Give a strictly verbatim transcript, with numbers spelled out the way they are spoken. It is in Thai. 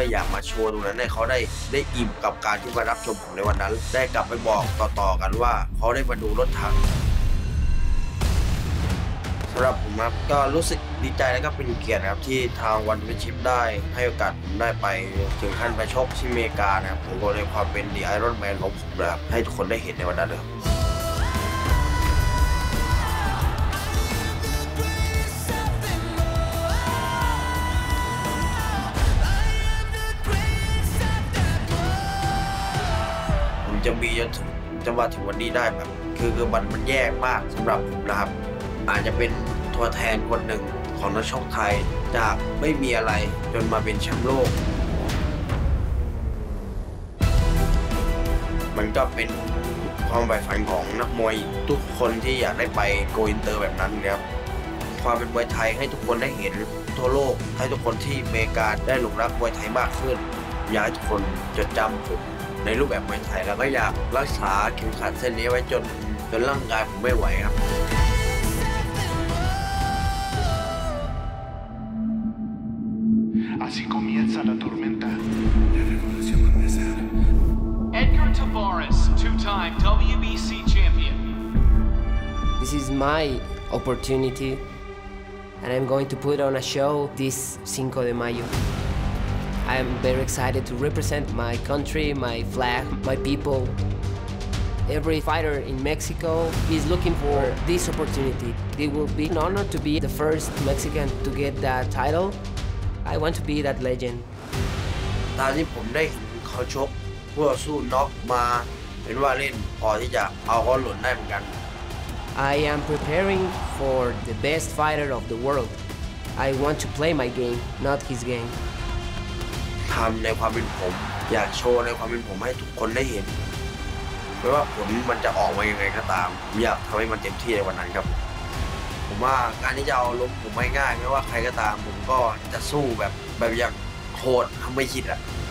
อยากมาโชว์ตรงนั้นให้เขาได้ได้อิ่มกับการที่มารับชมผมในวันนั้นได้กลับไปบอกต่อๆกันว่าเขาได้มาดูรถถังสำหรับผมครับก็รู้สึกดีใจและก็เป็นเกียรติครับที่ทางวันวิชิปได้ให้โอกาสผมได้ไปถึงขั้นไปชกที่อเมริกานะครับผมก็เลยความเป็นดีไอรอนแมนของผมนะครับให้ทุกคนได้เห็นในวันนั้นเลยจะมีจนถึงจะมาถึงวันนี้ได้แบบคือคือมันมันแย่มากสำหรับผมนะครับอาจจะเป็นตัวแทนคนหนึ่งของนักชกไทยจากไม่มีอะไรจนมาเป็นแชมป์โลกมันก็เป็นความใฝ่ฝันของนักมวยทุกคนที่อยากได้ไปโกอินเตอร์แบบนั้นนะครับความเป็นมวยไทยให้ทุกคนได้เห็นทั่วโลกให้ทุกคนที่อเมริกาได้หลงรักมวยไทยมากขึ้นอยากให้ทุกคนจดจำผมในรูปแบบมวยไทยแล้วก็อยากรักษาเข็มขัดเส้นนี้ไว้จนจนร่างกายผมไม่ไหวครับ Así comienza la tormenta. La revolución va a empezar. Edgar Tabares, two-time W B C champion. This is my opportunity, and I'm going to put on a show this Cinco de Mayo. I am very excited to represent my country, my flag, my people. Every fighter in Mexico is looking for this opportunity. It will be an honor to be the first Mexican to get that title. I want to be that legend. ตอนที่ผมได้เห็นเขาชกเพื่อสู้น็อกมาเป็นว่าเล่นพอที่จะเอาเขาหล่นได้เหมือนกัน I am preparing for the best fighter of the world. I want to play my game, not his game. ทำในความเป็นผมอยากโชว์ในความเป็นผมให้ทุกคนได้เห็นไม่ว่าผลมันจะออกมายังไงก็ตามผมอยากทำให้มันเต็มที่ในวันนั้นครับผมว่าการที่จะเอาล้มผมไม่ง่ายไม่ว่าใครก็ตามผมก็จะสู้แบบแบบอย่างโหดทำไม่คิดอ่ะ